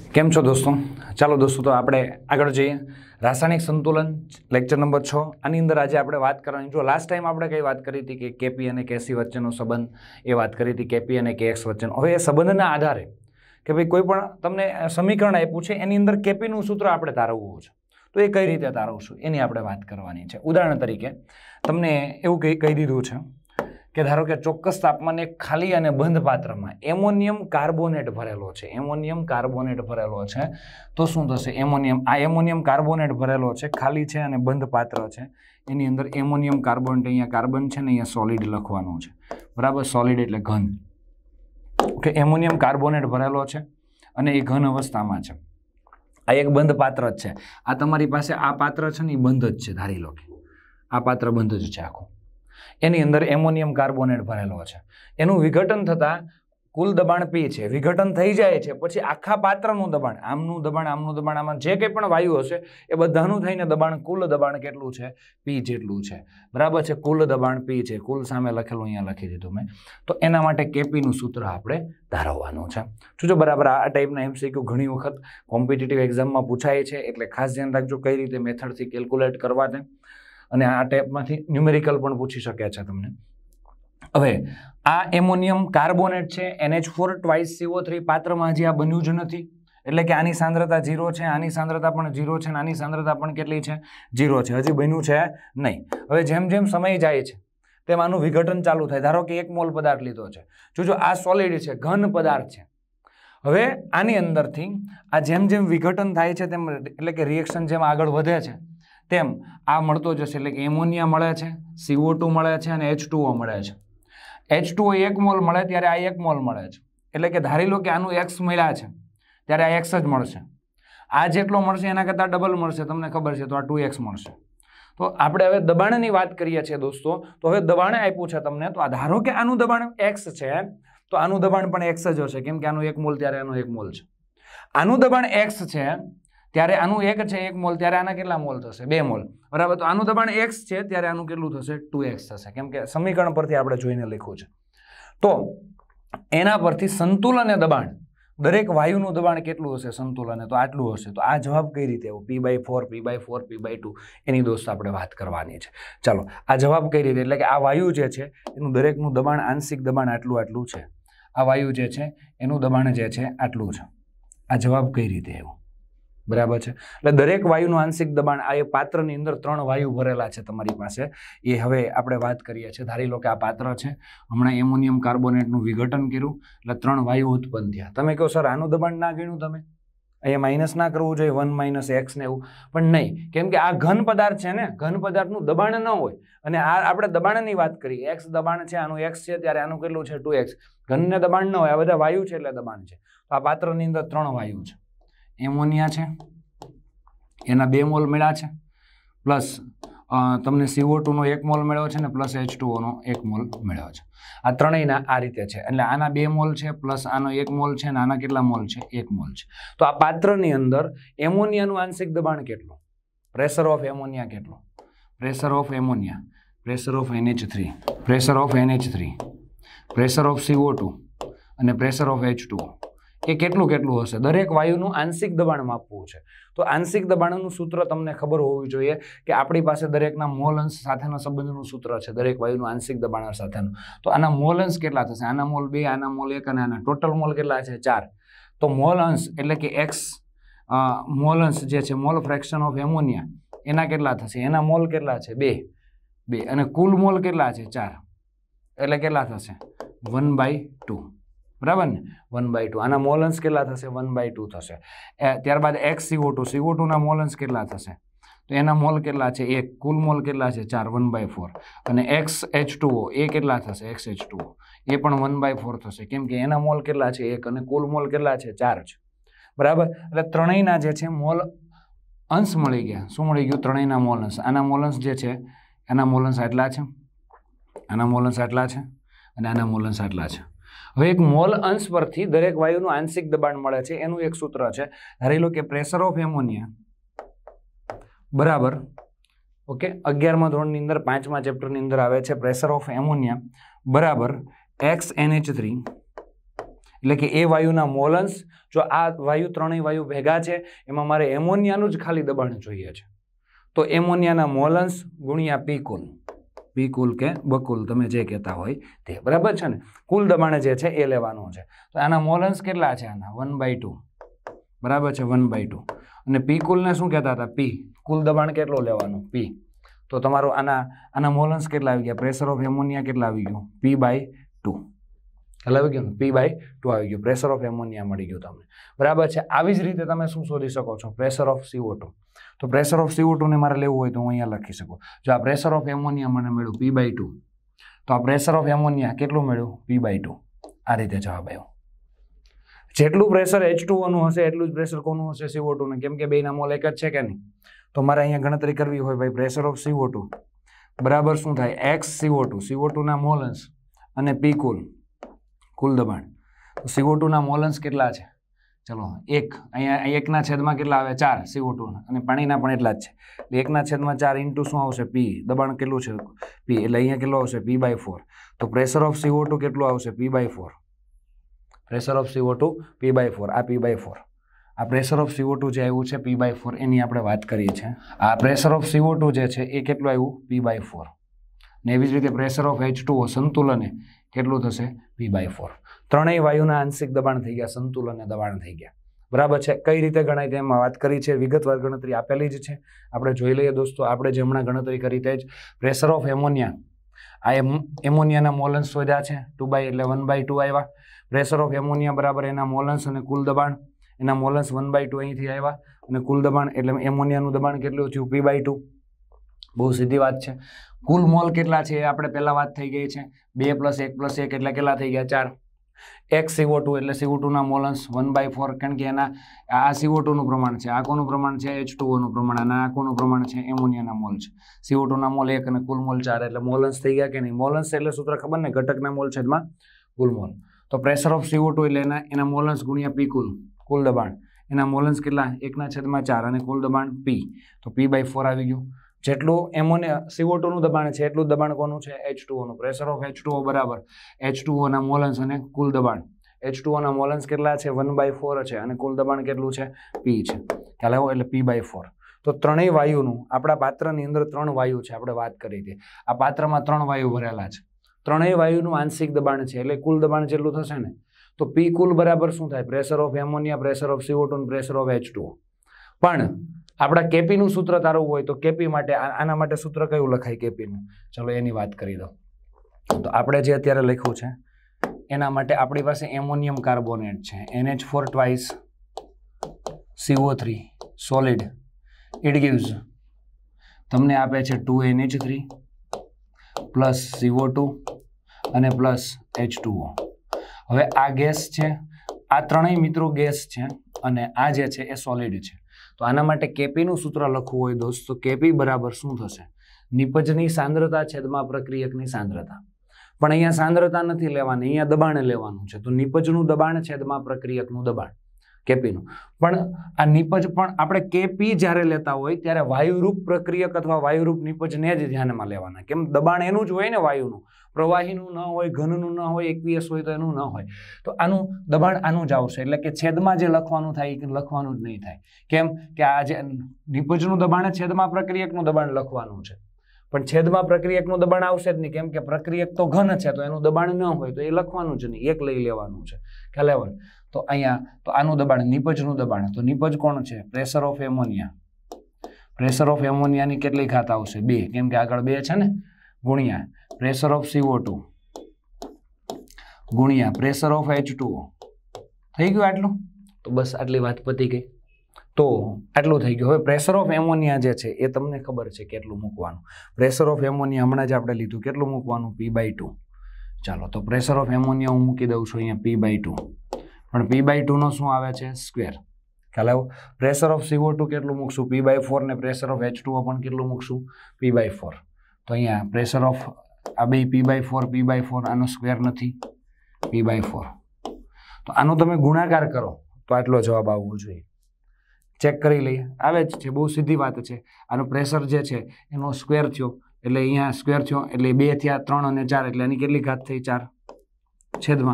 કેમ છો દોસ્તો? ચાલો દોસ્તો, તો આપણે આગળ જઈએ. રાસાયણિક સંતુલન લેક્ચર નંબર 6. આની અંદર આજે આપણે વાત કરવાની, જો લાસ્ટ ટાઈમ આપણે કઈ વાત કરી હતી કે કેપી અને કેસી વચ્ચેનો સંબંધ, એ વાત કરી હતી કેપી અને કેએક્સ વચ્ચેનો. હવે એ સંબંધના આધારે કે ભાઈ કોઈ પણ તમને સમીકરણ આપ્યું છે, એની અંદર કેપીનું સૂત્ર આપણે તારવવું છે, તો એ કઈ રીતે તારવશું એની આપણે વાત કરવાની છે. ઉદાહરણ તરીકે તમને એવું કહી દીધું છે કે ધારો કે ચોક્કસ તાપમાને ખાલી અને બંધ પાત્રમાં એમોનિયમ કાર્બોનેટ ભરેલો છે. એમોનિયમ કાર્બોનેટ ભરેલો છે તો શું થશે? એમોનિયમ કાર્બોનેટ ભરેલો છે, ખાલી છે અને બંધ પાત્ર છે. એની અંદર એમોનિયમ કાર્બોનેટ, અહીંયા કાર્બન છે ને અહીંયા સોલિડ લખવાનું છે, બરાબર? સોલિડ એટલે ઘન. ઓકે, એમોનિયમ કાર્બોનેટ ભરેલો છે અને એ ઘન અવસ્થામાં છે. આ એક બંધ પાત્ર જ છે. આ તમારી પાસે આ પાત્ર છે ને એ બંધ જ છે, ધારી લો કે આ પાત્ર બંધ જ છે આખું. એની અંદર એમોનિયમ કાર્બોનેટ ભરેલો છે. એનું વિઘટન થતા કુલ દબાણ P છે. વિઘટન થઈ જાય છે પછી આખા પાત્રનું દબાણ, આમનું દબાણ, આમનું દબાણ, આમાં જે કંઈ પણ વાયુ હશે એ બધાનું થઈને દબાણ, કુલ દબાણ કેટલું છે? P જેટલું છે, બરાબર છે? કુલ દબાણ P છે. કુલ સામે લખેલું અહીંયા લખી દીધું મેં. તો એના માટે કેપીનું સૂત્ર આપણે ધારવવાનું છે. જો બરાબર આ ટાઈપના MCQ ઘણી વખત કોમ્પિટિટિવ એક્ઝામમાં પૂછાય છે, એટલે ખાસ ધ્યાન રાખજો કઈ રીતે મેથડથી કેલ્ક્યુલેટ કરવા છે. અને આ ટાઈપમાંથી ન્યુમેરિકલ પણ પૂછી શકે છે તમને. હવે આ એમોનિયમ કાર્બોનેટ છે, NH4 ટ્વાઇસ CO3 પાત્રમાં હજી આ બન્યું જ નથી, એટલે કે આની સાંદ્રતા 0 છે, આની સાંદ્રતા પણ 0 છે, આની સાંદ્રતા પણ કેટલી છે? 0 છે. હજી બન્યું છે નહીં. હવે જેમ જેમ સમય જાય છે તેમ આનું વિઘટન ચાલુ થાય. ધારો કે 1 મોલ પદાર્થ લીધો છે, જો આ સોલિડ છે, ઘન પદાર્થ છે. હવે આની અંદરથી આ જેમ જેમ વિઘટન થાય છે તેમ, એટલે કે રિએક્શન જેમ આગળ વધે છે તેમ આ મળતો જશે. એટલે કે એમોનિયા મળે છે, CO2 મળે છે અને H2O મળે છે. H2O 1 મોલ મળે ત્યારે આ 1 મોલ મળે છે. એટલે કે ધારી લો કે આનું X મળ્યા છે ત્યારે આ X જ મળશે. આ જેટલો મળશે એના કરતાં ડબલ મળશે, તમને ખબર છે, તો આ 2X મળશે. તો આપણે હવે દબાણની વાત કરીએ છીએ દોસ્તો. તો હવે દબાણ આપ્યું છે તમને, તો આ ધારો કે આનું દબાણ X છે તો આનું દબાણ પણ X જ હશે, કેમ કે આનું 1 મોલ ત્યારે આનું 1 મોલ છે. આનું દબાણ X છે ત્યારે આનું 1 છે 1 મોલ, ત્યારે આના કેટલા મોલ થશે? 2 મોલ, બરાબર? તો આનું દબાણ X છે ત્યારે આનું કેટલું થશે? 2X થશે, કેમ કે સમીકરણ પરથી આપણે જોઈને લખ્યું છે. તો એના પરથી સંતુલન દબાણ, દરેક વાયુનું દબાણ કેટલું હશે સંતુલન? તો આટલું હશે. તો આ જવાબ કઈ રીતે આવ્યો? P/4, P/4, P/2 એની દોસ્ત આપણે વાત કરવાની છે. ચાલો, આ જવાબ કઈ રીતે, એટલે કે આ વાયુ જે છે એનું દરેકનું દબાણ, આંશિક દબાણ આટલું છે. આ વાયુ જે છે એનું દબાણ જે છે આટલું છે. આ જવાબ કઈ રીતે આવ્યો? બરાબર છે. એટલે દરેક વાયુનું આંશિક દબાણ, આ એ પાત્રની અંદર 3 વાયુ ભરેલા છે તમારી પાસે, એ હવે આપણે વાત કરીએ છીએ. ધારી લો કે આ પાત્ર છે, હમણાં એમોનિયમ કાર્બોનેટનું વિઘટન કર્યું એટલે 3 વાયુ ઉત્પન્ન થયા. તમે કહો સર આનું દબાણ ના ગણ્યું તમે? અહીંયા માઇનસ ના કરવું જોઈએ, 1 - X ને એવું, પણ નહીં, કેમ કે આ ઘન પદાર્થ છે ને, ઘન પદાર્થનું દબાણ ન હોય. અને આ આપણે દબાણની વાત કરી, X દબાણ છે, આનું X છે ત્યારે આનું કેટલું છે? 2X. ઘનને દબાણ ન હોય, આ બધા વાયુ છે એટલે દબાણ છે. તો આ પાત્રની અંદર 3 વાયુ છે. એમોનિયા છે, એના 2 મોલ મળ્યા છે, પ્લસ તમને CO2 નો 1 મોલ મળ્યો છે ને પ્લસ H2O નો 1 મોલ મળ્યો છે. આ ત્રણેયના આ રીતે છે. એટલે આના 2 મોલ છે, પ્લસ આનો 1 મોલ છે, અને આના કેટલા મોલ છે? 1 મોલ છે. તો આ પાત્રની અંદર એમોનિયાનું આંશિક દબાણ કેટલું? પ્રેશર ઓફ એમોનિયા કેટલું? Pressure of ammonia, pressure of NH3, pressure of NH3, pressure of CO2 અને પ્રેશર ઓફ H2O, એ કેટલું હશે? દરેક વાયુનું આંશિક દબાણ માપવું છે. તો આંશિક દબાણનું સૂત્ર તમને ખબર હોવી જોઈએ કે આપણી પાસે દરેકના મોલ અંશ સાથેના સંબંધનું સૂત્ર છે, દરેક વાયુનું આંશિક દબાણ સાથેનું. તો આના મોલ અંશ કેટલા થશે? આના મોલ 2, આના મોલ 1 અને આના ટોટલ મોલ કેટલા છે? 4. તો મોલ અંશ એટલે કે X મોલ અંશ જે છે, મોલ ફ્રેક્શન ઓફ એમોનિયા, એના કેટલા થશે? એના મોલ કેટલા છે? 2 અને કુલ મોલ કેટલા છે? 4. એટલે કેટલા થશે? 1/2, બરાબર ને? 1/2. આના મોલ અંશ કેટલા થશે? 1/2 થશે. ત્યારબાદ X CO2 ના મોલ અંશ કેટલા થશે? તો એના મોલ કેટલા છે? 1. કુલ મોલ કેટલા છે? 4, 1/4. અને X H2O એ કેટલા થશે? X H2O એ પણ 1/4 થશે, કેમ કે એના મોલ કેટલા છે? 1 અને કુલ મોલ કેટલા છે? 4 છે, બરાબર? એટલે ત્રણેયના જે છે મોલ અંશ મળી ગયા. શું મળી ગયું? ત્રણેયના મોલ અંશ. આના મોલ અંશ જે છે એના મોલ અંશ આટલા છે, આના મોલ અંશ આટલા છે અને આના મોલ અંશ આટલા છે. હવે એક મોલ અંશ પરથી દરેક વાયુનું આંશિક દબાણ મળે છે, એનું એક સૂત્ર છે. ધારી લો કે પ્રેશર ઓફ એમોનિયા બરાબર, ઓકે, 11મા ધોરણની અંદર 5મા ચેપ્ટરની અંદર આવે છે, પ્રેશર ઓફ એમોનિયા બરાબર XNH3 એટલે કે એ વાયુના મોલન્સ, જો આ વાયુ ત્રણેય વાયુ ભેગા છે એમાં મારે એમોનિયાનું જ ખાલી દબાણ જોઈએ છે, તો એમોનિયાના મોલન્સ ગુણ્યા પી કુલ, પી કુલ કે બકુલ તમે જે કહેતા હોય તે, બરાબર છે ને, કુલ દબાણ જે છે એ લેવાનું છે. તો આના મોલન્સ કેટલા છે? આના 1/2, બરાબર છે, 1/2. અને પી કુલને શું કહેતા હતા? પી કુલ દબાણ કેટલું લેવાનું? પી. તો તમારું આના મોલન્સ કેટલા આવી ગયા? પ્રેશર ઓફ એમોનિયા કેટલા આવી ગયું? P/2. એટલે આવી ગયું ને, P/2 આવી ગયું, પ્રેશર ઓફ એમોનિયા મળી ગયું તમને, બરાબર છે. આવી જ રીતે તમે શું શોધી શકો છો? Pressure of CO2. તો પ્રેશર ઓફ CO2 ને મારે લેવું હોય તો હું અહીંયા લખી શકું, જો આ પ્રેશર ઓફ એમોનિયા મને મળ્યું P/2, તો આ પ્રેશર ઓફ એમોનિયા કેટલું મળ્યું? P/2. આ રીતે જવાબ આવ્યો. જેટલું પ્રેશર H2O નું હશે એટલું જ પ્રેશર કોનું હશે? CO2 નું, કેમ કે બેના મોલ એક જ છે કે નહીં. તો મારે અહીંયા ગણતરી કરવી હોય ભાઈ, પ્રેશર ઓફ CO2 બરાબર શું થાય? XCO2, CO2 ના મોલન્સ અને P કુલ દબાણ. તો CO2 ના મોલન્સ કેટલા છે? ચલો, 1 અહીંયા 1 છેદમાં કેટલા આવે? 4 CO2 અને પાણીના પણ એટલા જ છે, એટલે 1 છેદમાં 4 ઇન્ટુ શું આવશે? P, દબાણ કેટલું છે? P, એટલે અહીંયા કેટલું આવશે? P/4. તો પ્રેશર ઓફ CO2 કેટલું આવશે? P/4. Pressure of CO2 P/4, આ P/4. આ પ્રેશર ઓફ CO2 જે આવ્યું છે P/4 એની આપણે વાત કરીએ છીએ. આ પ્રેશર ઓફ CO2 જે છે એ કેટલું આવ્યું? P/4. ને એવી જ રીતે પ્રેશર ઓફ H2O સંતુલને કેટલું થશે? P/4. ત્રણેય વાયુના આંશિક દબાણ થઈ ગયા, સંતુલને દબાણ થઈ ગયા, બરાબર છે. કઈ રીતે ગણાય તેમાં વાત કરી છે, વિગતવાર ગણતરી આપેલી જ છે, આપણે જોઈ લઈએ દોસ્તો. આપણે જે હમણાં ગણતરી કરી તે જ પ્રેશર ઓફ એમોનિયા, આ એમોનિયાના મોલન્સ શોધ્યા છે 2 એટલે 1/2 આવ્યા. પ્રેશર ઓફ એમોનિયા બરાબર એના મોલન્સ અને કુલ દબાણ, એના મોલન્સ 1/2 અહીંથી આવ્યા અને કુલ દબાણ એટલે એમોનિયાનું દબાણ કેટલું થયું? P/2. બહુ સીધી વાત છે. કુલ મોલ કેટલા છે એ આપણે પહેલા વાત થઈ ગઈ છે, 2 + 1 + 1 એટલે કેટલા થઈ ગયા? 4. XCO2 એટલે CO2 ના મોલન્સ 1/4, કારણ કે એના આ CO2 નું પ્રમાણ છે, આ કોનું પ્રમાણ છે? H2O નું પ્રમાણ, અને આ કોનું પ્રમાણ છે? એમોનિયાના મોલ છે. CO2 ના મોલ 1 અને કુલ મોલ 4, એટલે મોલન્સ થઈ ગયા કે નહીં? મોલન્સ એટલે સૂત્ર ખબર ને, ઘટકના મોલ છેદમાં કુલ મોલ. તો પ્રેશર ઓફ CO2 એટલે એના મોલન્સ ગુણ્યા P કુલ દબાણ, એના મોલન્સ કેટલા? 1/4 અને કુલ દબાણ P, તો P/4 આવી ગયું. જેટલું એમોનિયા CO2 નું દબાણ છે એટલું દબાણ કોનું છે? H2O નું. પ્રેશર ઓફ H2O બરાબર H2O ના મોલન્સ અને કુલ દબાણ. H2O ના મોલન્સ કેટલા છે? 1/4 છે અને કુલ દબાણ કેટલું છે? P છે, ખ્યાલ આવ્યો? એટલે P/4. તો ત્રણેય વાયુનું આપણા પાત્રની અંદર 3 વાયુ છે, આપણે વાત કરી હતી. આ પાત્રમાં 3 વાયુ ભરેલા છે, ત્રણેય વાયુનું આંશિક દબાણ છે, એટલે કુલ દબાણ જેટલું થશે ને. તો P કુલ બરાબર શું થાય? Pressure of ammonia, pressure of CO2 અને પ્રેશર ઓફ H2O. પણ આપણા કેપી નું સૂત્ર તારવું હોય તો કેપી માટે આના માટે સૂત્ર કયું લખાય કેપી નું? ચલો એની વાત કરી દો. તો આપણે જે અત્યારે લખ્યું છે એના માટે આપણી પાસે એમોનિયમ કાર્બોનેટ છે, NH4 twice CO3 solid, it gives તમને આપે છે 2NH3 પ્લસ CO2 અને પ્લસ H2O. હવે આ ગેસ છે, આ ત્રણેય મિત્રો ગેસ છે અને આ જે છે એ સોલિડ છે. તો આના માટે કેપીનું સૂત્ર લખવું હોય દોસ્તો, કેપી બરાબર શું થશે? નિપજની સાંદ્રતા છેદમાં પ્રક્રિયકની સાંદ્રતા. પણ અહીંયા સાંદ્રતા નથી લેવાની, અહીંયા દબાણ લેવાનું છે. તો નિપજનું દબાણ છેદમાં પ્રક્રિયકનું દબાણ, કેપીનું. પણ આ નિપજ પણ આપણે કેપી જ્યારે લેતા હોય ત્યારે વાયુરૂપ પ્રક્રિયક અથવા વાયુરૂપ નિપજને જ ધ્યાનમાં લેવાના. કેમ? દબાણ એનું જ હોય ને, વાયુનું. પ્રવાહીનું ન હોય, ઘનનું ન હોય, એકવીએસ હોય તો એનું ન હોય. તો આનું દબાણ આનું જ આવશે, એટલે કે છેદમાં જે લખવાનું થાય એ લખવાનું જ નહીં થાય. કેમ કે આ જે નિપજનું દબાણ છેદમાં પ્રક્રિયકનું દબાણ લખવાનું છે, પણ છેદમાં પ્રક્રિયકનું દબાણ આવશે જ નહીં, કેમ કે પ્રક્રિયક તો ઘન છે, તો એનું દબાણ ન હોય તો એ લખવાનું જ નહીં, એક લઈ લેવાનું છે, ખ્યાલ આવ્યો? તો અહીંયા તો આનું દબાણ, નિપજનું દબાણ, તો નિપજ કોણ છે? Pressure of ammonia. Pressure of એમોનિયાની કેટલી ઘાત આવશે? 2, કેમ કે આગળ 2 છે ને, ગુણ્યા પ્રેશર ઓફ CO2 ગુણ્યા પ્રેશર ઓફ H2O. થઈ ગયું આટલું? તો બસ આટલી વાત પતી ગઈ. તો આટલું થઈ ગયું. હવે પ્રેશર ઓફ એમોનિયા જે છે એ તમને ખબર છે કેટલું મૂકવાનું. પ્રેશર ઓફ એમોનિયા હમણાં જ આપણે લીધું, કેટલું મૂકવાનું? P/2. ચાલો, તો પ્રેશર ઓફ એમોનિયા હું મૂકી દઉં છું અહીંયા P/2, પણ P/2 નો શું આવે છે? સ્ક્વેર. ખ્યાલ આવ્યો? પ્રેશર ઓફ CO2 કેટલું મૂકશું? P/4 ને પ્રેશર ઓફ H2O પણ કેટલું મૂકશું? P/4. તો અહીંયા પ્રેશર ઓફ આ બે P/4 આનો સ્ક્વેર નથી, P/4. તો આનો તમે ગુણાકાર કરો તો આટલો જવાબ આવવો જોઈએ. ચેક કરી લઈએ, આવે જ છે, બહુ સીધી વાત છે. આનો પ્રેશર જે છે એનો સ્ક્વેર થયો, એટલે અહીંયા સ્ક્વેર થયો એટલે 2 થયા, 3 અને 4, એટલે આની કેટલી ઘાત થઈ? 4 છેદમાં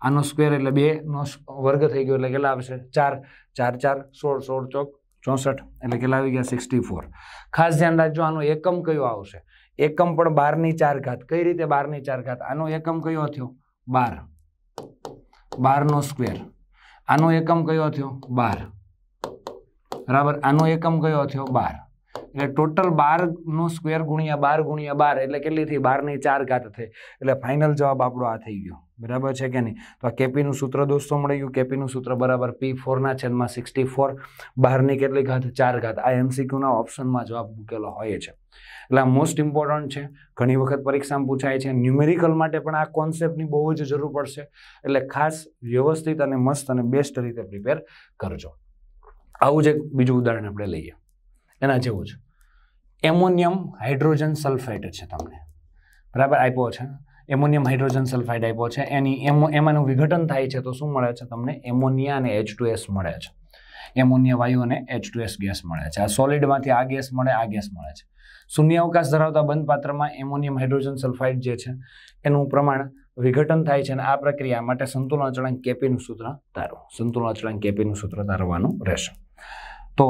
આનો સ્ક્વેર એટલે 2નો વર્ગ થઈ ગયો એટલે કેટલા આવશે 4 4 4 16 16 ચોક 64 એટલે કેટલા આવી ગયા 64. ખાસ ધ્યાન રાખજો આનો એકમ કયો આવશે. એકમ પણ 12/4. કઈ રીતે 12/4? આનો એકમ કયો થયો 12. 12નો સ્ક્વેર. આનો એકમ કયો થયો 12. બરાબર. આનો એકમ કયો થયો 12. એટલે ટોટલ 12નો સ્ક્વેર ગુણ્યા 12 ગુણ્યા 12 એટલે કેટલી થઈ 12/4 થઈ. એટલે ફાઇનલ જવાબ આપણો આ થઈ ગયો. બરાબર છે કે નહીં? તો આ કેપીનું સૂત્ર દોસ્તો મળી ગયું. કેપીનું સૂત્ર બરાબર P4/64. 12ની કેટલી ઘાત 4 ઘાત. આ MCQના ઓપ્શનમાં જવાબ મૂકેલો હોય છે. એટલે આ મોસ્ટ ઇમ્પોર્ટન્ટ છે. ઘણી વખત પરીક્ષામાં પૂછાય છે. ન્યુમેરિકલ માટે પણ આ કોન્સેપ્ટની બહુ જ જરૂર પડશે. એટલે ખાસ વ્યવસ્થિત અને મસ્ત અને બેસ્ટ રીતે પ્રિપેર કરજો. આવું જ એક બીજું ઉદાહરણ આપણે લઈએ. એના જેવું જ એમોનિયમ હાઇડ્રોજન સલ્ફાઇડ છે તમને બરાબર આપ્યો છે. એમોનિયમ હાઇડ્રોજન સલ્ફાઇડ આપ્યો છે. એમાંનું વિઘટન થાય છે તો શું મળે છે તમને? એમોનિયા અને H2S મળે છે. એમોનિયા વાયુ અને H2S ગેસ મળે છે. આ સોલિડમાંથી આ ગેસ મળે, આ ગેસ મળે છે. શૂન્યાવકાશ ધરાવતા બંધ પાત્રમાં એમોનિયમ હાઇડ્રોજન સલ્ફાઇડ જે છે એનું પ્રમાણ વિઘટન થાય છે અને આ પ્રક્રિયા માટે સંતુલન અચળાંક કેપીનું સૂત્ર તારો. સંતુલન અચળાંક કેપીનું સૂત્ર તારવાનું રહેશે. તો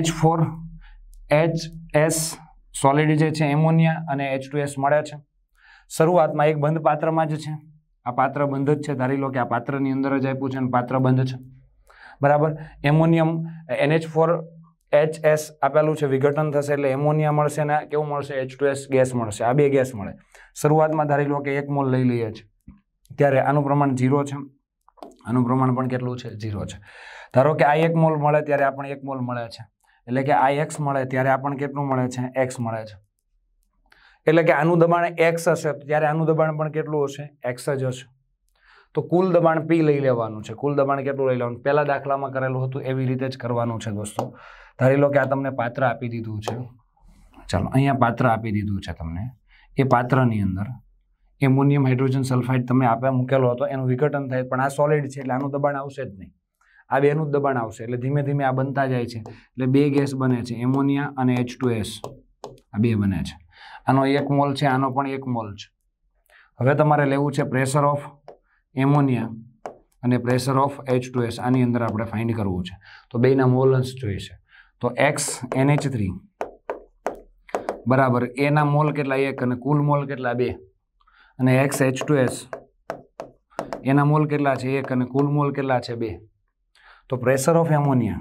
NH4HS સોલિડ જે છે એમોનિયા અને H2S મળે છે. શરૂઆતમાં એક બંધ પાત્રમાં જ છે. આ પાત્ર બંધ જ છે. ધારી લો કે આ પાત્રની અંદર જ આપ્યું છે અને પાત્ર બંધ છે. બરાબર. એમોનિયમ NH4HS આપેલું છે, વિઘટન થશે એટલે એમોનિયા મળશે અને કેવું મળશે? H2S ગેસ મળશે. આ બે ગેસ મળે. શરૂઆતમાં ધારી લો કે 1 મોલ લઈ લઈએ છીએ ત્યારે આનું પ્રમાણ 0 છે. આનું પ્રમાણ પણ કેટલું છે? 0 છે. ધારો કે આ 1 મોલ મળે ત્યારે આપણને 1 મોલ મળે છે. એટલે કે આ X મળે ત્યારે આપણને કેટલું મળે છે? X મળે છે. એટલે કે આનું દબાણ X હશે ત્યારે આનું દબાણ પણ કેટલું હશે? X જ હશે. તો કુલ દબાણ P લઈ લેવાનું છે. કુલ દબાણ કેટલું લઈ લેવાનું? પહેલા દાખલામાં કરેલું હતું એવી રીતે જ કરવાનું છે દોસ્તો. ધારી લો કે આ તમને પાત્ર આપી દીધું છે. ચાલો અહીંયા પાત્ર આપી દીધું છે તમને. એ પાત્રની અંદર એમોનિયમ હાઇડ્રોજન સલ્ફાઇડ તમે આપ્યા મૂકેલો હતો, એનું વિઘટન થાય પણ આ સોલિડ છે એટલે આનું દબાણ આવશે જ નહીં. આ બેનું જ દબાણ આવશે. એટલે ધીમે ધીમે આ બનતા જાય છે. એટલે બે ગેસ બને છે, એમોનિયા અને H2S. આ બે બને છે. આનો 1 મોલ છે, આનો પણ 1 મોલ છે. હવે તમારે લેવું છે પ્રેશર ઓફ એમોનિયા અને પ્રેશર ઓફ H2S. આની અંદર આપણે ફાઇન્ડ કરવું છે. તો બેના મોલન્સ જોઈશે. તો XNH3 બરાબર એના મોલ કેટલા? 1 અને કુલ મોલ કેટલા? 2. અને XH2S એના મોલ કેટલા છે? 1 અને કુલ મોલ કેટલા છે? 2. તો પ્રેશર ઓફ એમોનિયા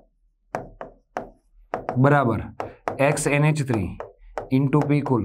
બરાબર XNH3 ઇન્ટુ P કુલ.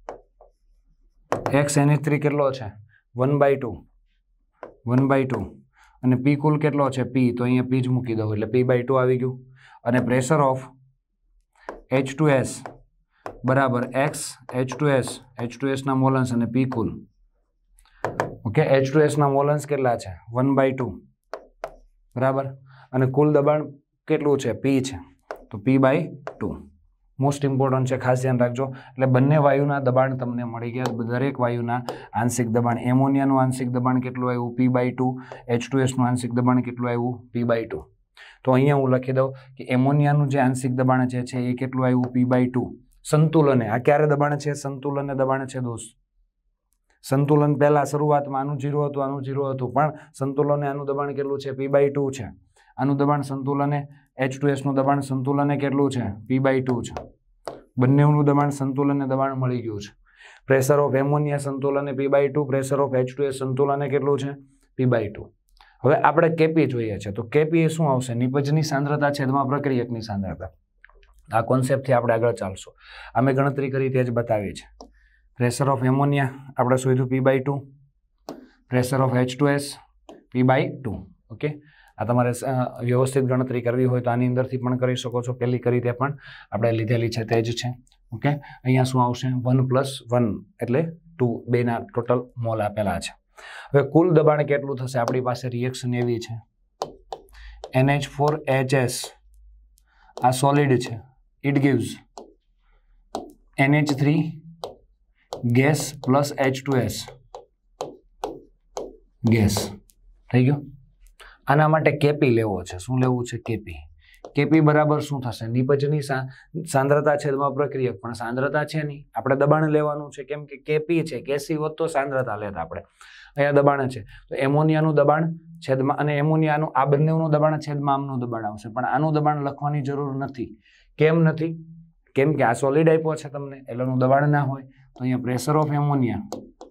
XNH3 કેટલો છે? 1/2 1/2 અને P કુલ કેટલો છે? P. તો અહીંયા P જ મૂકી દઉં એટલે P/2 આવી ગયું. અને પ્રેશર ઓફ H2S બરાબર XH2S ના મોલન્સ અને P કુલ. ઓકે. H2S ના મોલન્સ કેટલા છે? 1/2 બરાબર. અને કુલ દબાણ કેટલું છે? P છે. તો P/2 મોસ્ટ ઇમ્પોર્ટન્ટ છે. ખાસ ધ્યાન રાખજો. એટલે બંને વાયુના દબાણ તમને મળી ગયા. દરેક વાયુના આંશિક દબાણ. એમોનિયાનું આંશિક દબાણ કેટલું આવ્યું? P/2. H2Sનું આંશિક દબાણ કેટલું આવ્યું? P/2. તો અહીંયા હું લખી દઉં કે એમોનિયાનું જે આંશિક દબાણ છે એ કેટલું આવ્યું? P/2. સંતુલને આ ક્યારે દબાણ છે? સંતુલને દબાણ છે દોસ્ત. સંતુલન પહેલા શરૂઆતમાં આનું 0 હતું, આનું 0 હતું, પણ સંતુલને આનું દબાણ કેટલું છે? P/2 છે. આનું દબાણ સંતુલને H2Sનું દબાણ સંતુલને કેટલું છે? P/2 છે. બંનેનું દબાણ સંતુલને દબાણ મળી ગયું છે. પ્રેશર ઓફ એમોનિયા સંતુલને P/2, પ્રેશર ઓફ H2S સંતુલને કેટલું છે? P/2. હવે આપણે કેપી જોઈએ છે. તો કેપી શું આવશે? નિપજની સાંદ્રતા છેદમાં પ્રક્રિયકની સાંદ્રતા. આ કોન્સેપ્ટથી આપણે આગળ ચાલશું. અમે ગણતરી કરી તે જ બતાવી છે. પ્રેશર ઓફ એમોનિયા આપણે શોધ્યું P/2, pressure of H2S P/2. Okay. આ તમારે વ્યવસ્થિત ગણતરી કરવી હોય તો આની અંદરથી પણ કરી શકો છો. પહેલી કરી તે પણ આપણે લીધેલી છે તે જ છે. ઓકે. અહીંયા શું આવશે? 1 + 1 એટલે 2. બેના ટોટલ મોલ આપેલા છે. હવે કુલ દબાણ કેટલું થશે? આપણી પાસે રિએક્શન એવી છે NH4HS આ સોલિડ છે. It gives NH3 gas plus H2S gas. થઈ ગયું. આના માટે કેપી લેવો છે. શું લેવું છે? કેપી. કેપી બરાબર શું થશે? નિપજની સાંદ્રતા છેદમાં પ્રક્રિયક, પણ સાંદ્રતા છે નહીં, આપણે દબાણ લેવાનું છે, કેમ કે કેપી છે, કેસી હોત તો સાંદ્રતા લેતા આપણે, અહીંયા દબાણ છે, તો એમોનિયાનું દબાણ છેદમાં, અને એમોનિયાનું આ બંનેનું દબાણ છેદમાં આમનું દબાણ આવશે, પણ આનું દબાણ લખવાની જરૂર નથી. કેમ નથી? કેમ કે આ સોલિડ આપ્યો છે તમને, એટલે એનું દબાણ ના હોય, તો અહીંયા પ્રેશર ઓફ એમોનિયા,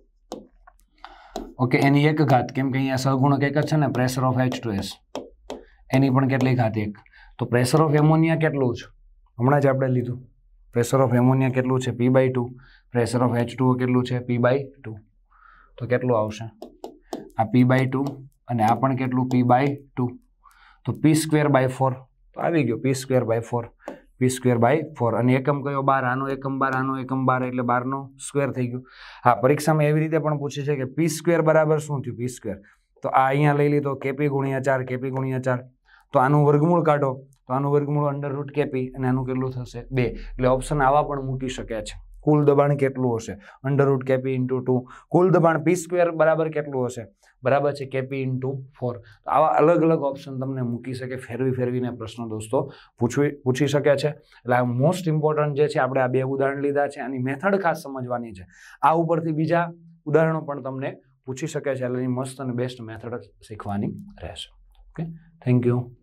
ઓકે, એની 1 ઘાત, કેમ કે અહીંયા સહગુણક એક જ છે ને, પ્રેશર ઓફ H2S, એની પણ કેટલી ઘાત 1. તો પ્રેશર ઓફ એમોનિયા કેટલું છે? હમણાં જ આપણે લીધું. પ્રેશર ઓફ એમોનિયા કેટલું છે? P/2. પ્રેશર ઓફ H2O કેટલું છે? P/2. તો કેટલું આવશે? આ P/2 અને આ પણ કેટલું? P/2. તો P²/4 તો આવી ગયો, P²/4, P²/4, અને એકમ કયો? 12. આનો એકમ 12, આનો એકમ 12, એટલે 12નો સ્ક્વેર થઈ ગયો. હા, પરીક્ષામાં એવી રીતે પણ પૂછે છે કે P² બરાબર શું થયું? P², તો આ અહીંયા લઈ લીધો KP × 4, KP × 4, તો આનું વર્ગમૂળ કાઢો, તો આનું વર્ગમૂળ √ KP, અને આનું કેટલું થશે? 2. એટલે ઓપ્શન આવા પણ મૂકી શકે છે. કુલ દબાણ કેટલું હશે? √ KP × 2. કુલ દબાણ P² બરાબર કેટલું હશે? બરાબર છે KP × 4. તો આવા અલગ અલગ ઓપ્શન તમને મૂકી શકે, ફેરવીને પ્રશ્નો દોસ્તો પૂછી શકે છે. એટલે આ મોસ્ટ ઇમ્પોર્ટન્ટ જે છે, આપણે આ 2 ઉદાહરણ લીધા છે, આની મેથડ ખાસ સમજવાની છે. આ ઉપરથી બીજા ઉદાહરણો પણ તમને પૂછી શકે છે, એટલે મસ્ત અને બેસ્ટ મેથડ શીખવાની રહેશે. Okay, thank you.